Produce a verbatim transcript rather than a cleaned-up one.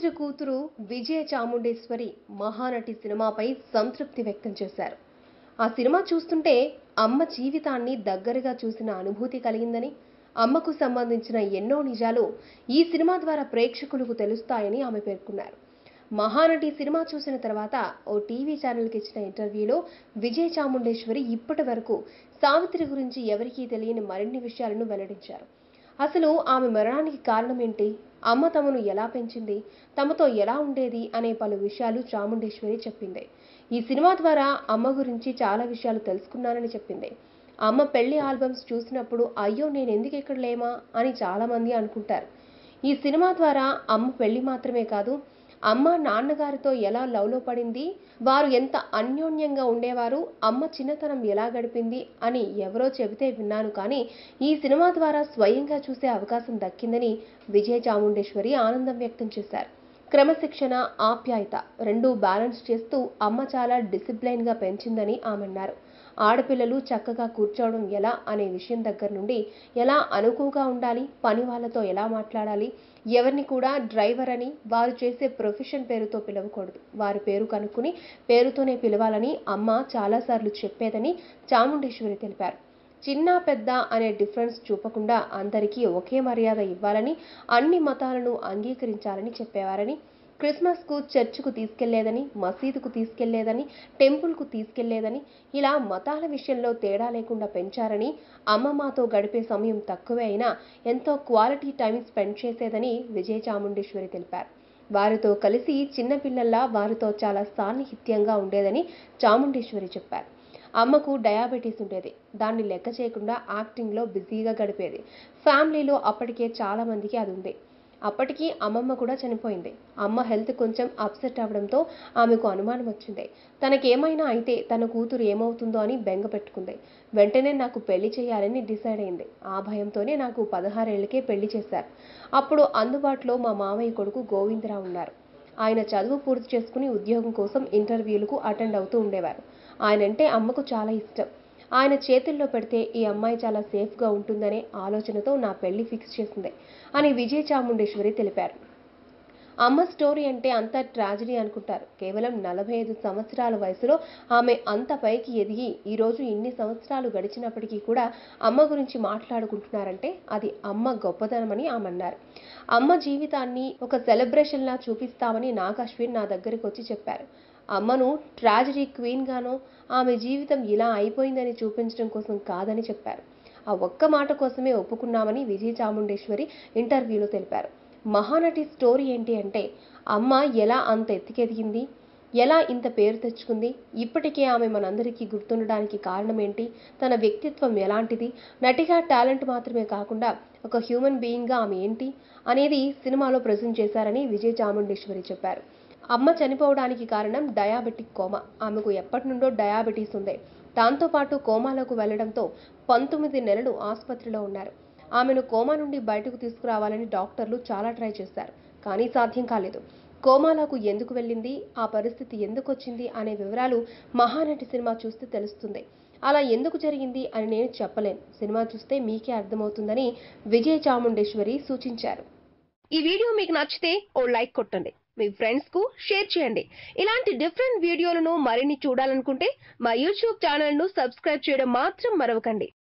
సావిత్రి కూతురు విజయ చాముండేశ్వరి మహానటి సినిమాపై సంతృప్తి వ్యక్తం చేశారు. ఆ సినిమా చూస్తుంటే అమ్మ జీవితాన్ని దగ్గరగా చూసిన అనుభూతి కలిగిందని, అమ్మకు సంబంధించిన ఎన్నో నిజాలు ఈ సినిమా ద్వారా ప్రేక్షకులకు తెలుస్తాయని ఆమె పేర్కొన్నారు. మహానటి సినిమా చూసిన తర్వాత ఓ టీవీ ఛానల్కి ఇచ్చిన ఇంటర్వ్యూలో విజయ చాముండేశ్వరి ఇప్పటి వరకు సావిత్రి గురించి ఎవరికీ తెలియని మరిన్ని విషయాలను వెల్లడించారు. అసలు ఆమె మరణానికి కారణం ఏంటి, అమ్మ తమను ఎలా పెంచింది, తమతో ఎలా ఉండేది అనే పలు విషయాలు చాముండేశ్వరి చెప్పింది. ఈ సినిమా ద్వారా అమ్మ గురించి చాలా విషయాలు తెలుసుకున్నానని చెప్పింది. అమ్మ పెళ్లి ఆల్బమ్స్ చూసినప్పుడు అయ్యో నేను ఎందుకు ఇక్కడ లేమా అని చాలా మంది అనుకుంటారు. ఈ సినిమా ద్వారా అమ్మ పెళ్లి మాత్రమే కాదు, అమ్మ నాన్నగారితో ఎలా లవ్లో పడింది, వారు ఎంత అన్యోన్యంగా ఉండేవారు, అమ్మ చిన్నతనం ఎలా గడిపింది అని ఎవరో చెబితే విన్నాను, కానీ ఈ సినిమా ద్వారా స్వయంగా చూసే అవకాశం దక్కిందని విజయ చాముండేశ్వరి ఆనందం వ్యక్తం చేశారు. క్రమశిక్షణ, ఆప్యాయత రెండూ బ్యాలెన్స్ చేస్తూ అమ్మ చాలా డిసిప్లైన్గా పెంచిందని ఆమె అన్నారు. ఆడపిల్లలు చక్కగా కూర్చోవడం ఎలా అనే విషయం దగ్గర నుండి ఎలా అనుకువగా ఉండాలి, పని వాళ్ళతో ఎలా మాట్లాడాలి, ఎవరిని కూడా డ్రైవర్ అని, వారు చేసే ప్రొఫెషన్ పేరుతో పిలవకూడదు, వారి పేరు కనుక్కుని పేరుతోనే పిలవాలని అమ్మ చాలాసార్లు చెప్పేదని చాముండేశ్వరి తెలిపారు. చిన్న పెద్ద అనే డిఫరెన్స్ చూపకుండా అందరికీ ఒకే మర్యాద ఇవ్వాలని, అన్ని మతాలను అంగీకరించాలని చెప్పేవారని, క్రిస్మస్కు చర్చ్కు తీసుకెళ్లేదని, మసీదుకు తీసుకెళ్లేదని, టెంపుల్కు తీసుకెళ్లేదని, ఇలా మతాల విషయంలో తేడా లేకుండా పెంచారని, అమ్మ మాతో గడిపే సమయం తక్కువే అయినా ఎంతో క్వాలిటీ టైం స్పెండ్ చేసేదని విజయ చాముండేశ్వరి తెలిపారు. వారితో కలిసి చిన్నపిల్లల్లా వారితో చాలా సాన్నిహిత్యంగా ఉండేదని చాముండేశ్వరి చెప్పారు. అమ్మకు డయాబెటీస్ ఉండేది, దాన్ని లెక్క చేయకుండా యాక్టింగ్లో బిజీగా గడిపేది. ఫ్యామిలీలో అప్పటికే చాలా మందికి అది ఉంది. అప్పటికి అమ్మమ్మ కూడా చనిపోయింది. అమ్మ హెల్త్ కొంచెం అప్సెట్ అవడంతో ఆమెకు అనుమానం వచ్చింది. తనకేమైనా అయితే తన కూతురు ఏమవుతుందో అని బెంగ పెట్టుకుంది. వెంటనే నాకు పెళ్లి చేయాలని డిసైడ్ అయింది. ఆ భయంతోనే నాకు పదహారేళ్లకే పెళ్లి చేశారు. అప్పుడు అందుబాటులో మా మామయ్య కొడుకు గోవిందరావు ఉన్నారు. ఆయన చదువు పూర్తి చేసుకుని ఉద్యోగం కోసం ఇంటర్వ్యూలకు అటెండ్ అవుతూ ఉండేవారు. ఆయనంటే అమ్మకు చాలా ఇష్టం. ఆయన చేతుల్లో పెడితే ఈ అమ్మాయి చాలా సేఫ్గా ఉంటుందనే ఆలోచనతో నా పెళ్లి ఫిక్స్ చేసింది అని విజయ చాముండేశ్వరి తెలిపారు. అమ్మ స్టోరీ అంటే అంత ట్రాజడీ అనుకుంటారు. కేవలం నలభై ఐదు సంవత్సరాల వయసులో ఆమె అంత పైకి ఎదిగి ఈరోజు ఇన్ని సంవత్సరాలు గడిచినప్పటికీ కూడా అమ్మ గురించి మాట్లాడుకుంటున్నారంటే అది అమ్మ గొప్పతనమని ఆమె అన్నారు. అమ్మ జీవితాన్ని ఒక సెలబ్రేషన్లా చూపిస్తామని నాగ్ అశ్విన్ నా దగ్గరికి వచ్చి చెప్పారు. అమ్మను ట్రాజడీ క్వీన్ గానో, ఆమె జీవితం ఇలా అయిపోయిందని చూపించడం కోసం కాదని చెప్పారు. ఆ ఒక్క మాట కోసమే ఒప్పుకున్నామని విజయ చాముండేశ్వరి ఇంటర్వ్యూలో తెలిపారు. మహానటి స్టోరీ ఏంటి అంటే అమ్మ ఎలా అంత ఎత్తుకెదిగింది, ఎలా ఇంత పేరు తెచ్చుకుంది, ఇప్పటికే ఆమె మనందరికీ గుర్తుండడానికి కారణం ఏంటి, తన వ్యక్తిత్వం ఎలాంటిది, నటిగా టాలెంట్ మాత్రమే కాకుండా ఒక హ్యూమన్ బీయింగ్గా ఆమె ఏంటి అనేది సినిమాలో ప్రజెంట్ చేశారని విజయ చాముండేశ్వరి చెప్పారు. అమ్మ చనిపోవడానికి కారణం డయాబెటిక్ కోమా. ఆమెకు ఎప్పటి నుండో డయాబెటీస్ ఉంది. దాంతోపాటు కోమాలోకి వెళ్లడంతో పంతొమ్మిది నెలలు ఆసుపత్రిలో ఉన్నారు. ఆమెను కోమా నుండి బయటకు తీసుకురావాలని డాక్టర్లు చాలా ట్రై చేశారు, కానీ సాధ్యం కాలేదు. కోమాలోకి ఎందుకు వెళ్ళింది, ఆ పరిస్థితి ఎందుకు వచ్చింది అనే వివరాలు మహానటి సినిమా చూస్తే తెలుస్తుంది. అలా ఎందుకు జరిగింది అని నేను చెప్పలేను, సినిమా చూస్తే మీకే అర్థమవుతుందని విజయ చాముండేశ్వరి సూచించారు. ఈ వీడియో మీకు నచ్చితే ఓ లైక్ కొట్టండి, మీ ఫ్రెండ్స్ కు షేర్ చేయండి. ఇలాంటి డిఫరెంట్ వీడియోలను మరిన్ని చూడాలనుకుంటే మా యూట్యూబ్ ఛానల్ ను సబ్స్క్రైబ్ చేయడం మాత్రం మరవకండి.